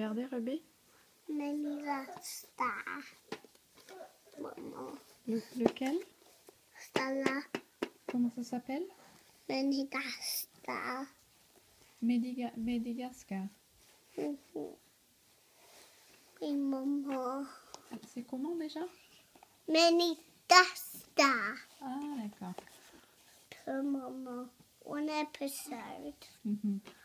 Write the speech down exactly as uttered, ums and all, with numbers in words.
regarder, Rubé? Madagascar. Maman. Le, lequel? Ça là. Comment ça s'appelle? Madagascar. Médiga Madagascar. Mm-hmm. Et maman. C'est comment déjà? Madagascar. Ah, d'accord. Maman. One episode. Mm-hmm.